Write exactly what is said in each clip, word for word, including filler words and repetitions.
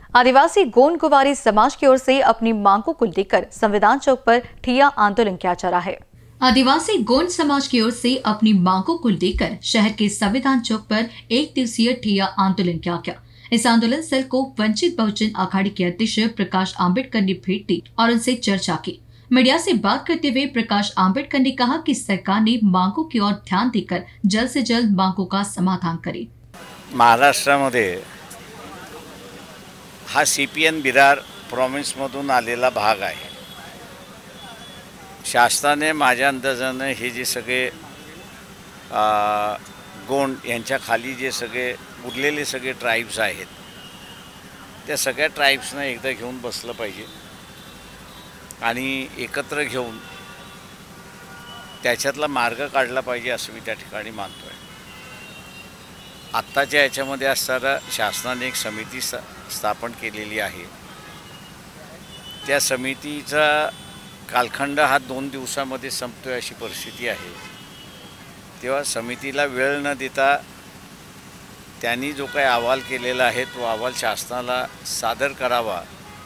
आदिवासी गोंड कुंवारी समाज की ओर से अपनी मांगों को लेकर संविधान चौक पर ठिया आंदोलन किया जा रहा है। आदिवासी गोंड समाज की ओर से अपनी मांगों को लेकर शहर के संविधान चौक पर एक दिवसीय ठिया आंदोलन किया गया। इस आंदोलन स्थल को वंचित बहुजन अखाड़े के अध्यक्ष प्रकाश आंबेडकर ने भेंट दी और उनसे चर्चा की। मीडिया से बात करते हुए प्रकाश आंबेडकर ने कहा कि सरकार ने मांगों की ओर ध्यान देकर जल्द से जल्द मांगों का समाधान करे। महाराष्ट्रामध्ये हा सीपीएन बिरार प्रॉविन्समधून आलेला भाग आहे। शासनाने माझ्या अंदाजाने हे जे सगळे गोंड यांच्या खाली जे सगळे उरलेले सगळे ट्राइब्स आहेत त्या सगळ्या ट्राइब्सना एकदा घेऊन बसलं पाहिजे आणि एकत्र घेऊन त्याच्यातला मार्ग काढला पाहिजे असं मी त्या ठिकाणी मानतोय। आत्ताच्या याच्यामध्ये असताना शासनाने एक समिती स्थापन केलेली आहे। त्या समितीचा कालखंड हा दोन दिवसामध्ये संपतोय अशी परिस्थिती आहे। तेव्हा समितीला वेळ न देता त्यांनी जो काही अहवाल केलेला आहे तो अहवाल शासनाला सादर करावा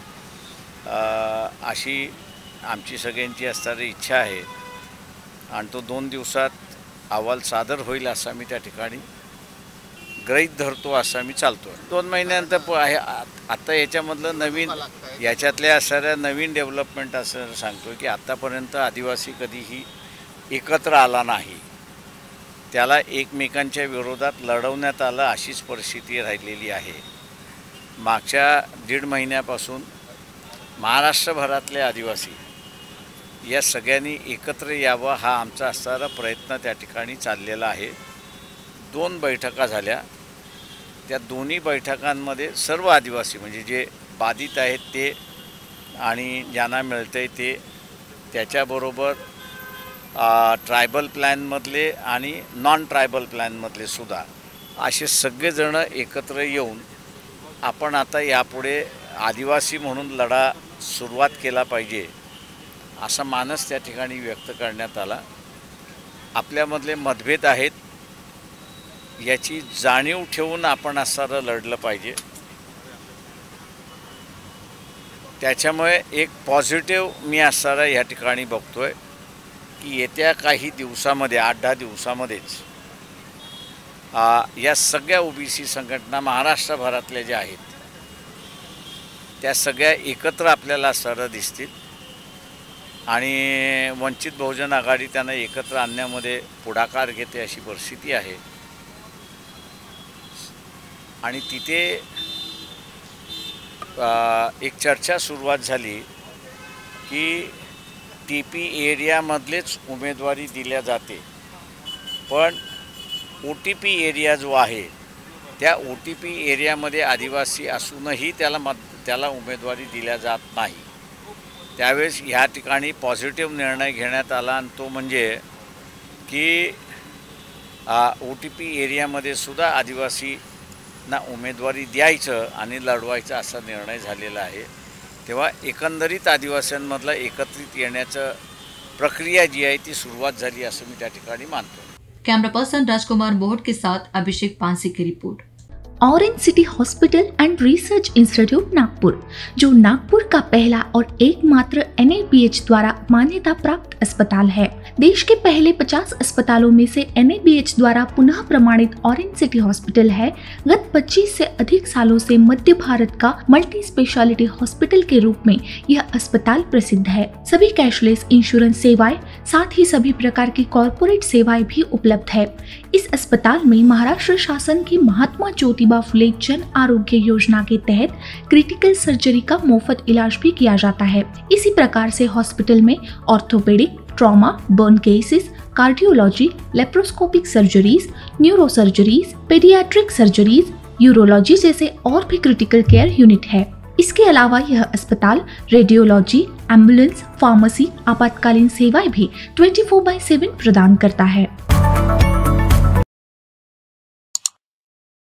अशी आमची सगळ्यांची असणारी इच्छा आहे आणि तो दोन दिवसात अहवाल सादर होईल असा मी त्या ठिकाणी गृहीत धरतो असा मी चालतो। दोन महिन्यानंतर आहे आता याच्यामधलं नवीन याच्यातल्या असणाऱ्या नवीन डेव्हलपमेंट असं सांगतो की आतापर्यंत आदिवासी कधीही एकत्र आला नाही, त्याला एकमेकांच्या विरोधात लढवण्यात आलं अशीच परिस्थिती राहिलेली आहे। मागच्या दीड महिन्यापासून महाराष्ट्रभरातले आदिवासी या सगळ्यांनी एकत्र यावं हा आमचा असणारा प्रयत्न त्या ठिकाणी चाललेला आहे। दोन बैठका झाल्या, त्या दोन्ही बैठकांमध्ये सर्व आदिवासी म्हणजे जे बाधित आहेत ते आणि ज्यांना मिळतंय ते त्याच्याबरोबर ट्रायबल प्लॅनमधले आणि नॉन ट्रायबल प्लॅनमधले सुद्धा असे सगळेजण एकत्र येऊन आपण आता यापुढे आदिवासी म्हणून लढा सुरुवात केला पाहिजे असा मानस त्या ठिकाणी व्यक्त करण्यात आला। आपल्यामधले मतभेद आहेत याची जाणीव ठेवून आपण असं लढलं पाहिजे। त्याच्यामुळे एक पॉझिटिव्ह मी असणारा या ठिकाणी बघतोय की येत्या काही दिवसामध्ये आठ दहा दिवसामध्येच या सगळ्या ओबीसी संघटना महाराष्ट्रभरातल्या ज्या आहेत त्या सगळ्या एकत्र आपल्याला असणारा दिसतील आणि वंचित बहुजन आघाडी त्यांना एकत्र आणण्यामध्ये पुढाकार घेते अशी परिस्थिती आहे। आणि तिथे एक चर्चा सुरुवात झाली की टीपी एरियामधलेच उमेदवारी दिल्या जाते, पण ओटीपी एरिया जो आहे त्या ओटीपी एरियामध्ये आदिवासी असूनही त्याला मत त्याला उमेदवारी दिल्या जात नाही। त्यावेळेस ह्या ठिकाणी पॉझिटिव्ह निर्णय घेण्यात आला आणि तो म्हणजे की ओटीपी एरियामध्ये सुद्धा आदिवासी ना उमेदवारी द्यायचं आणि लढवायचं असा निर्णय झालेला आहे। तेव्हा एकंदरीत आदिवासींमधला एकत्रित येण्याचं प्रक्रिया जी आहे ती सुरुवात झाली असं मी त्या ठिकाणी मानतो। कैमरा पर्सन राजकुमार मोहट के साथ अभिषेक पांसे की रिपोर्ट। Orange city hospital and research institute Nagpur, जो नागपुर का पहला और एकमात्र एन ए बी एच द्वारा मान्यता प्राप्त अस्पताल है। देश के पहले पचास अस्पतालों में से एन ए बी एच द्वारा पुनः प्रमाणित ऑरेंज सिटी हॉस्पिटल है। गत पच्चीस से अधिक सालों से मध्य भारत का मल्टी स्पेशलिटी हॉस्पिटल के रूप में यह अस्पताल प्रसिद्ध है। सभी कैशलेस इंश्योरेंस सेवाएं, साथ ही सभी प्रकार की कॉर्पोरेट सेवाएं भी उपलब्ध है। इस अस्पताल में महाराष्ट्र शासन की महात्मा ज्योतिबा फुले जन आरोग्य योजना के तहत क्रिटिकल सर्जरी का मुफ्त इलाज भी किया जाता है। इसी प्रकार से हॉस्पिटल में orthopaedic, trauma, burn cases, cardiology, laparoscopic surgeries, neuro surgeries, paediatric surgeries, urology जैसे और भी क्रिटिकल केयर यूनिट है। इसके अलावा यह अस्पताल रेडियोलॉजी, एम्बुलेंस, फार्मेसी, आपातकालीन सेवाएं भी चौबीस बाय सात प्रदान करता है।